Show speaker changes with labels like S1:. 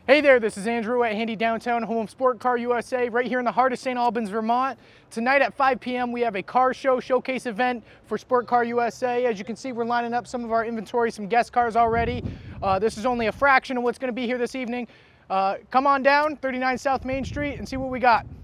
S1: Hey there, this is Andrew at Handy Downtown, home of Sport Car USA, right here in the heart of St. Albans, Vermont. Tonight at 5 p.m. we have a car show showcase event for Sport Car USA. As you can see, we're lining up some of our inventory, some guest cars already. This is only a fraction of what's going to be here this evening. Come on down, 39 South Main Street, and see what we got.